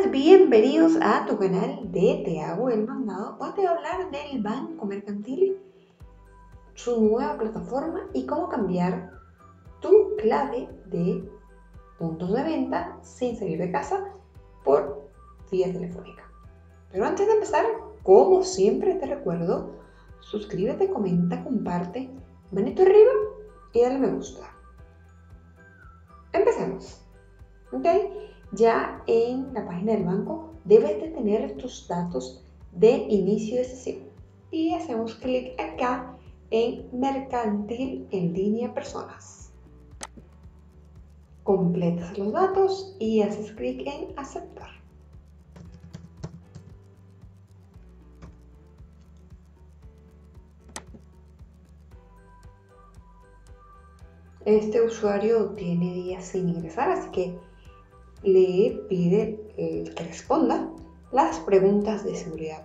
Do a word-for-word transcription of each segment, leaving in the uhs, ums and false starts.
Sean bienvenidos a tu canal de Te Hago el Mandado. Hoy te voy a hablar del Banco Mercantil, su nueva plataforma y cómo cambiar tu clave de puntos de venta sin salir de casa por vía telefónica. Pero antes de empezar, como siempre te recuerdo, suscríbete, comenta, comparte, manito arriba y dale me gusta. Empecemos. ¿Ok? Ya en la página del banco debes de tener tus datos de inicio de sesión y hacemos clic acá en Mercantil en línea personas. Completas los datos y haces clic en aceptar. Este usuario tiene días sin ingresar, así que le pide eh, que responda las preguntas de seguridad.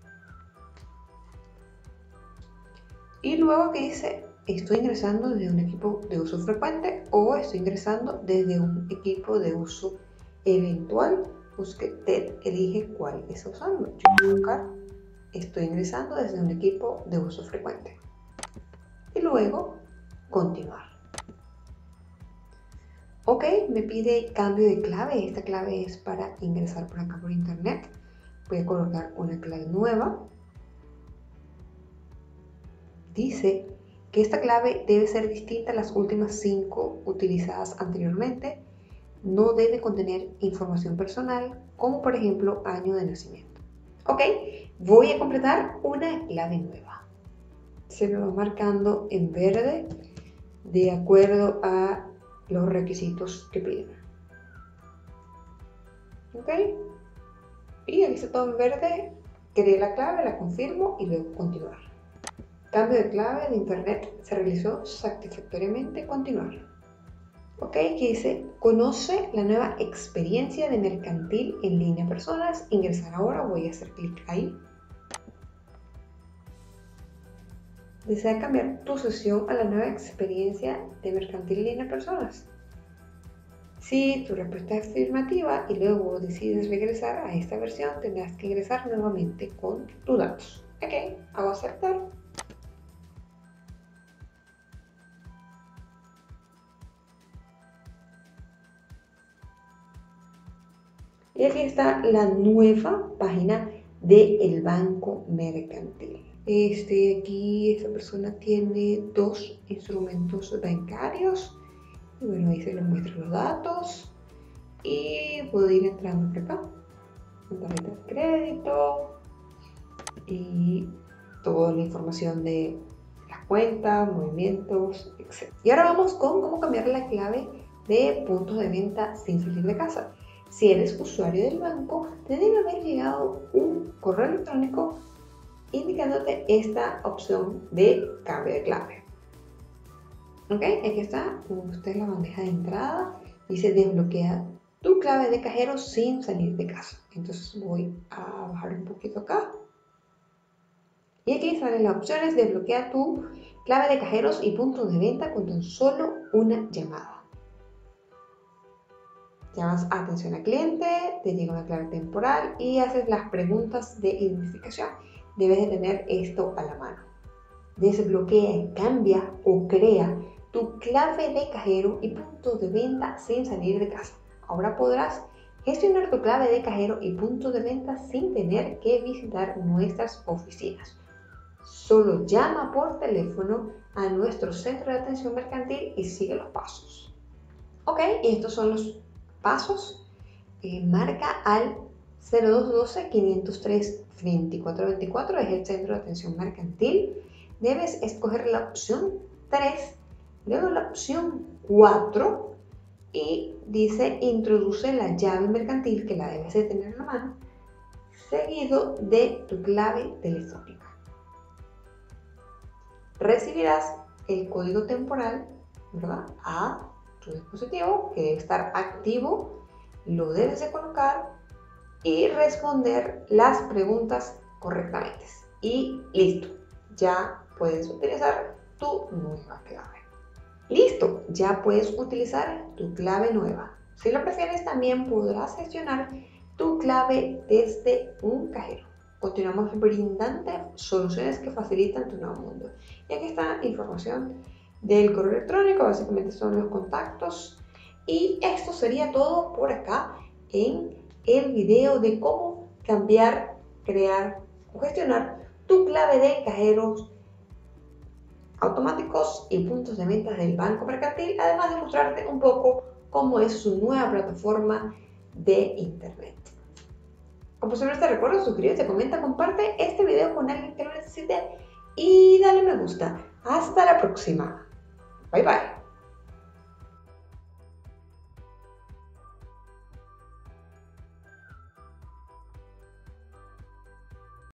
Y luego que dice, estoy ingresando desde un equipo de uso frecuente o estoy ingresando desde un equipo de uso eventual. Usted elige cuál está usando. Yo voy a colocar, estoy ingresando desde un equipo de uso frecuente. Y luego, continuar. Ok, me pide cambio de clave. Esta clave es para ingresar por acá por internet. Voy a colocar una clave nueva. Dice que esta clave debe ser distinta a las últimas cinco utilizadas anteriormente. No debe contener información personal, como por ejemplo año de nacimiento. Ok, voy a completar una clave nueva. Se me va marcando en verde de acuerdo a los requisitos que piden. Ok, y aquí está todo en verde. Creé la clave, la confirmo y luego continuar. Cambio de clave de internet se realizó satisfactoriamente. Continuar. Ok, que dice conoce la nueva experiencia de Mercantil en línea personas. Ingresar ahora. Voy a hacer clic ahí. Desea cambiar tu sesión a la nueva experiencia de Mercantil en línea personas. Si tu respuesta es afirmativa y luego decides regresar a esta versión, tendrás que ingresar nuevamente con tus datos. Ok, hago aceptar. Y aquí está la nueva página del Banco Mercantil. Este, aquí esta persona tiene dos instrumentos bancarios. Y bueno, ahí se le muestran los datos. Y puedo ir entrando por acá. Tarjeta de crédito. Y toda la información de las cuentas, movimientos, etcétera. Y ahora vamos con cómo cambiar la clave de puntos de venta sin salir de casa. Si eres usuario del banco, te debe haber llegado un correo electrónico indicándote esta opción de cambio de clave. Ok, aquí está, esta es la bandeja de entrada, dice desbloquea tu clave de cajero sin salir de casa. Entonces voy a bajar un poquito acá. Y aquí salen las opciones de desbloquear tu clave de cajeros y puntos de venta con tan solo una llamada. Llamas a atención al cliente, te llega una clave temporal y haces las preguntas de identificación. Debes de tener esto a la mano. Desbloquea, cambia o crea tu clave de cajero y puntos de venta sin salir de casa. Ahora podrás gestionar tu clave de cajero y puntos de venta sin tener que visitar nuestras oficinas. Solo llama por teléfono a nuestro centro de atención mercantil y sigue los pasos. Ok, y estos son los pasos. Eh, marca al cero dos uno dos, cinco cero tres, dos cuatro dos cuatro, es el centro de atención mercantil. Debes escoger la opción tres, luego la opción cuatro y dice introduce la llave mercantil que la debes de tener en la mano, seguido de tu clave telefónica. Recibirás el código temporal, ¿verdad?, a tu dispositivo que debe estar activo, lo debes de colocar y responder las preguntas correctamente. Y listo, ya puedes utilizar tu nueva clave. Listo, ya puedes utilizar tu clave nueva. Si lo prefieres, también podrás gestionar tu clave desde un cajero. Continuamos brindando soluciones que facilitan tu nuevo mundo. Y aquí está información del correo electrónico, básicamente son los contactos. Y esto sería todo por acá en el video de cómo cambiar, crear o gestionar tu clave de cajeros automáticos y puntos de venta del Banco Mercantil, además de mostrarte un poco cómo es su nueva plataforma de internet. Como siempre te recuerdo, suscríbete, comenta, comparte este video con alguien que lo necesite y dale me gusta. Hasta la próxima. Bye bye.